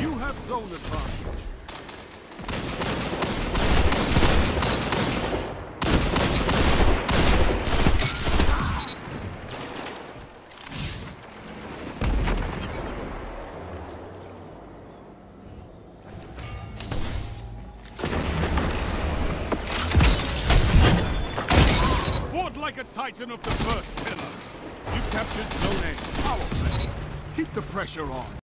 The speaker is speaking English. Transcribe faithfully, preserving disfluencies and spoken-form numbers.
You have zone advantage. Fought like a titan of the first pillar. You captured Zone A. Power play. Keep the pressure on.